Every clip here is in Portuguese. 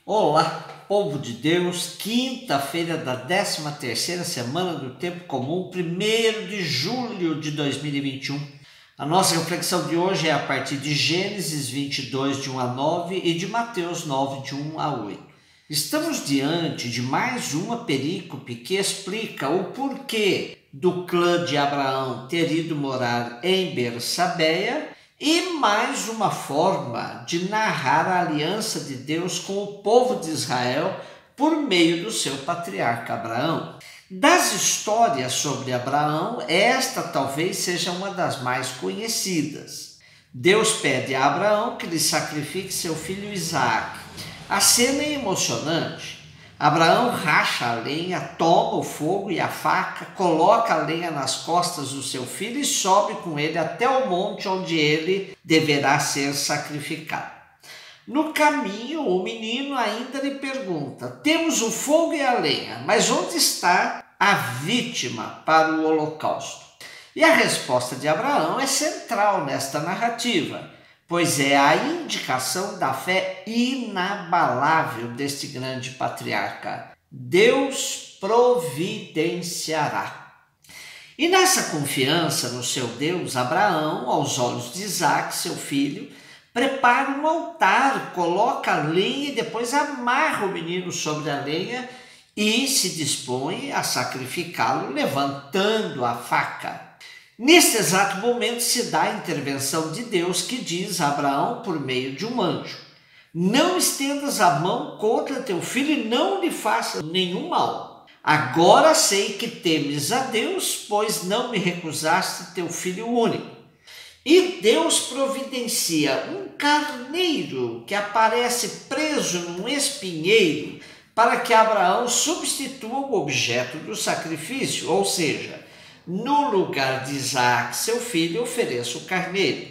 Olá, povo de Deus, quinta-feira da 13ª semana do Tempo Comum, 1º de julho de 2021. A nossa reflexão de hoje é a partir de Gênesis 22, de 1 a 9 e de Mateus 9, de 1 a 8. Estamos diante de mais uma perícope que explica o porquê do clã de Abraão ter ido morar em Bersabeia e mais uma forma de narrar a aliança de Deus com o povo de Israel por meio do seu patriarca Abraão. Das histórias sobre Abraão, esta talvez seja uma das mais conhecidas. Deus pede a Abraão que lhe sacrifique seu filho Isaque. A cena é emocionante. Abraão racha a lenha, toma o fogo e a faca, coloca a lenha nas costas do seu filho e sobe com ele até o monte onde ele deverá ser sacrificado. No caminho, o menino ainda lhe pergunta: temos o fogo e a lenha, mas onde está a vítima para o holocausto? E a resposta de Abraão é central nesta narrativa, pois é a indicação da fé inabalável deste grande patriarca. Deus providenciará. E nessa confiança no seu Deus, Abraão, aos olhos de Isaque, seu filho, prepara um altar, coloca a lenha e depois amarra o menino sobre a lenha e se dispõe a sacrificá-lo, levantando a faca. Neste exato momento se dá a intervenção de Deus, que diz a Abraão por meio de um anjo: não estendas a mão contra teu filho e não lhe faças nenhum mal. Agora sei que temes a Deus, pois não me recusaste teu filho único. E Deus providencia um carneiro que aparece preso num espinheiro para que Abraão substitua o objeto do sacrifício, ou seja, no lugar de Isaque, seu filho, ofereça o carneiro.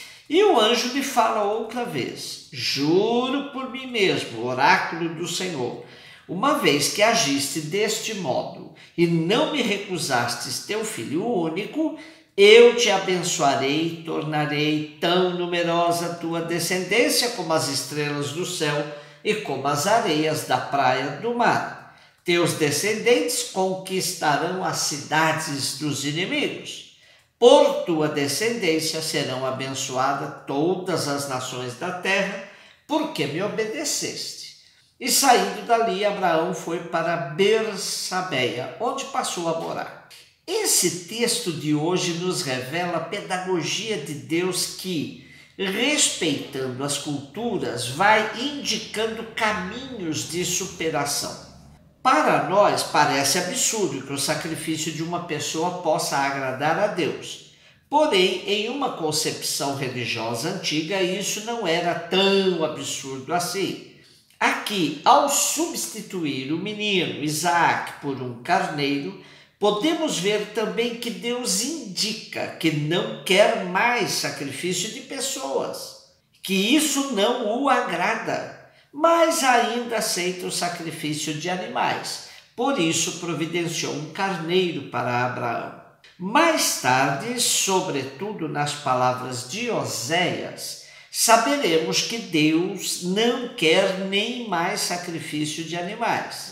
E o anjo lhe fala outra vez: juro por mim mesmo, oráculo do Senhor, uma vez que agiste deste modo e não me recusastes teu filho único, eu te abençoarei e tornarei tão numerosa a tua descendência como as estrelas do céu e como as areias da praia do mar. Teus descendentes conquistarão as cidades dos inimigos. Por tua descendência serão abençoadas todas as nações da terra, porque me obedeceste. E saindo dali, Abraão foi para Bersabeia, onde passou a morar. Esse texto de hoje nos revela a pedagogia de Deus que, respeitando as culturas, vai indicando caminhos de superação. Para nós, parece absurdo que o sacrifício de uma pessoa possa agradar a Deus. Porém, em uma concepção religiosa antiga, isso não era tão absurdo assim. Aqui, ao substituir o menino Isaque por um carneiro, podemos ver também que Deus indica que não quer mais sacrifício de pessoas, que isso não o agrada, mas ainda aceita o sacrifício de animais. Por isso providenciou um carneiro para Abraão. Mais tarde, sobretudo nas palavras de Oséias, saberemos que Deus não quer nem mais sacrifício de animais.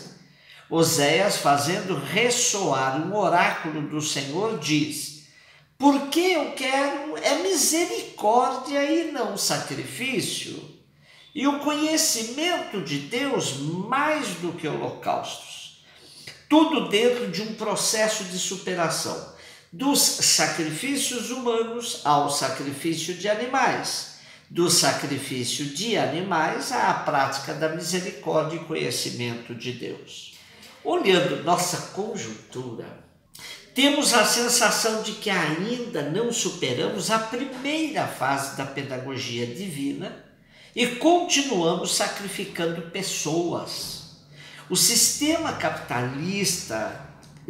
Oséias, fazendo ressoar um oráculo do Senhor, diz: porque eu quero é misericórdia e não sacrifício, e o conhecimento de Deus mais do que holocaustos. Tudo dentro de um processo de superação, dos sacrifícios humanos ao sacrifício de animais, do sacrifício de animais à prática da misericórdia e conhecimento de Deus. Olhando nossa conjuntura, temos a sensação de que ainda não superamos a primeira fase da pedagogia divina e continuamos sacrificando pessoas. O sistema capitalista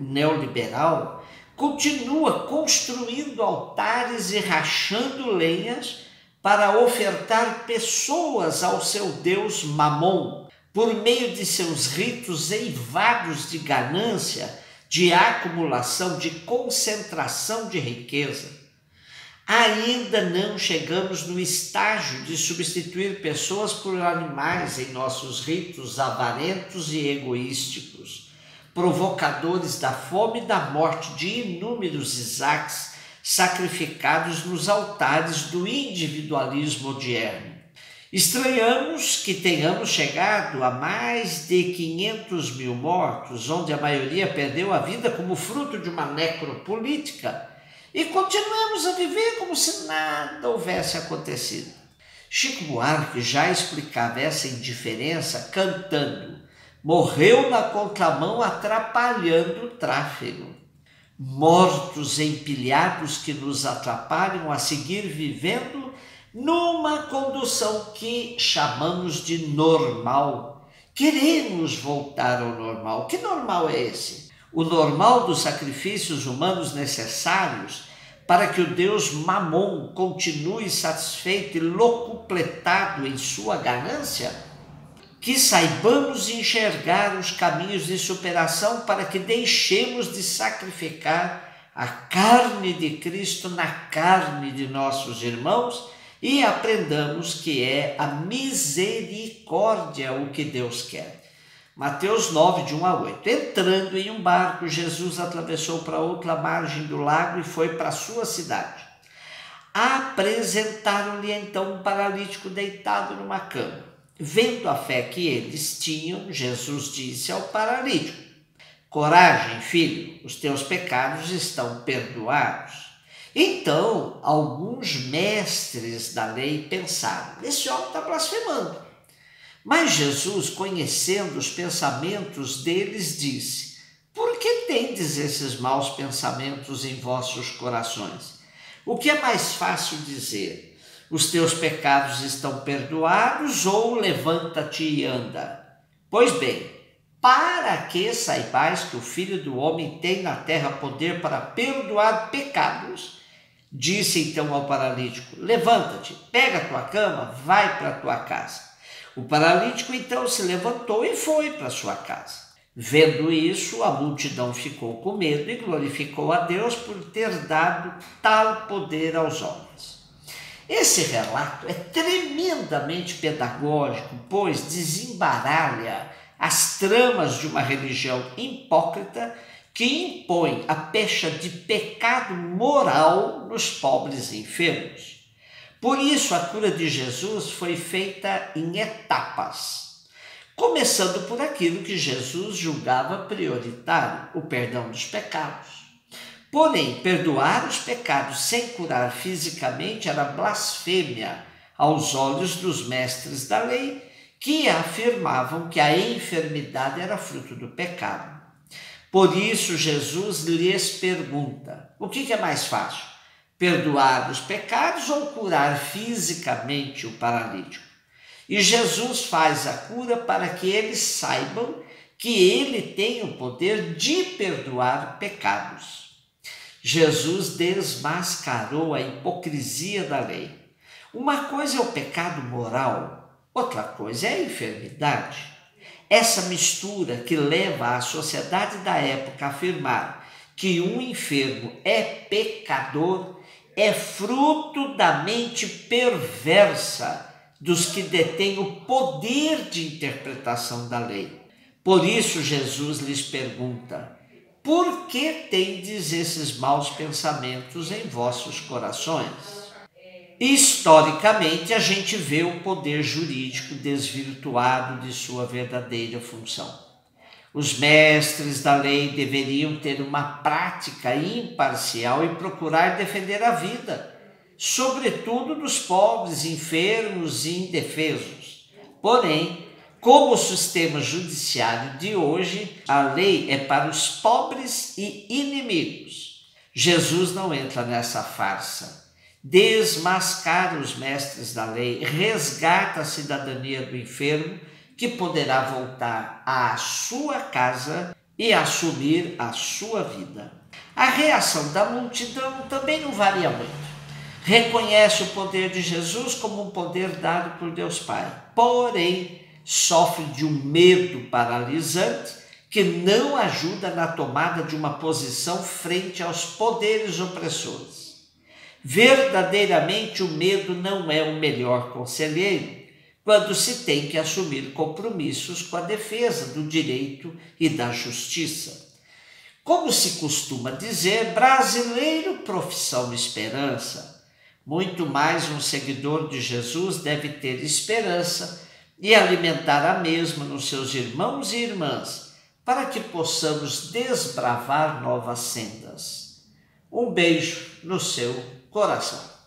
neoliberal continua construindo altares e rachando lenhas para ofertar pessoas ao seu Deus Mamon, por meio de seus ritos eivados de ganância, de acumulação, de concentração de riqueza. Ainda não chegamos no estágio de substituir pessoas por animais em nossos ritos avarentos e egoísticos, provocadores da fome e da morte de inúmeros Isaques sacrificados nos altares do individualismo odierno. Estranhamos que tenhamos chegado a mais de 500 mil mortos, onde a maioria perdeu a vida como fruto de uma necropolítica, e continuamos a viver como se nada houvesse acontecido. Chico Buarque já explicava essa indiferença cantando: morreu na contramão atrapalhando o tráfego. Mortos empilhados que nos atrapalham a seguir vivendo numa condução que chamamos de normal. Queremos voltar ao normal. Que normal é esse? O normal dos sacrifícios humanos necessários para que o Deus Mamon continue satisfeito e locupletado em sua ganância? Que saibamos enxergar os caminhos de superação para que deixemos de sacrificar a carne de Cristo na carne de nossos irmãos e aprendamos que é a misericórdia o que Deus quer. Mateus 9, de 1 a 8. Entrando em um barco, Jesus atravessou para outra margem do lago e foi para a sua cidade. Apresentaram-lhe então um paralítico deitado numa cama. Vendo a fé que eles tinham, Jesus disse ao paralítico: coragem, filho, os teus pecados estão perdoados. Então, alguns mestres da lei pensaram: esse homem está blasfemando. Mas Jesus, conhecendo os pensamentos deles, disse: por que tendes esses maus pensamentos em vossos corações? O que é mais fácil dizer: os teus pecados estão perdoados, ou levanta-te e anda? Pois bem, para que saibais que o Filho do Homem tem na terra poder para perdoar pecados, disse então ao paralítico: levanta-te, pega a tua cama, vai para a tua casa. O paralítico então se levantou e foi para sua casa. Vendo isso, a multidão ficou com medo e glorificou a Deus por ter dado tal poder aos homens. Esse relato é tremendamente pedagógico, pois desembaralha as tramas de uma religião hipócrita que impõe a pecha de pecado moral nos pobres e enfermos. Por isso, a cura de Jesus foi feita em etapas, começando por aquilo que Jesus julgava prioritário, o perdão dos pecados. Porém, perdoar os pecados sem curar fisicamente era blasfêmia aos olhos dos mestres da lei, que afirmavam que a enfermidade era fruto do pecado. Por isso, Jesus lhes pergunta: o que é mais fácil? Perdoar os pecados ou curar fisicamente o paralítico? E Jesus faz a cura para que eles saibam que ele tem o poder de perdoar pecados. Jesus desmascarou a hipocrisia da lei. Uma coisa é o pecado moral, outra coisa é a enfermidade. Essa mistura que leva a sociedade da época a afirmar que um enfermo é pecador é fruto da mente perversa dos que detêm o poder de interpretação da lei. Por isso, Jesus lhes pergunta: por que tendes esses maus pensamentos em vossos corações? Historicamente, a gente vê o poder jurídico desvirtuado de sua verdadeira função. Os mestres da lei deveriam ter uma prática imparcial e procurar defender a vida, sobretudo dos pobres, enfermos e indefesos. Porém, como o sistema judiciário de hoje, a lei é para os pobres e inimigos. Jesus não entra nessa farsa. Desmascara os mestres da lei, resgata a cidadania do enfermo, que poderá voltar à sua casa e assumir a sua vida. A reação da multidão também não varia muito. Reconhece o poder de Jesus como um poder dado por Deus Pai, porém sofre de um medo paralisante que não ajuda na tomada de uma posição frente aos poderes opressores. Verdadeiramente, o medo não é o melhor conselheiro quando se tem que assumir compromissos com a defesa do direito e da justiça. Como se costuma dizer, brasileiro, profissão esperança. Muito mais um seguidor de Jesus deve ter esperança e alimentar a mesma nos seus irmãos e irmãs, para que possamos desbravar novas sendas. Um beijo no seu coração.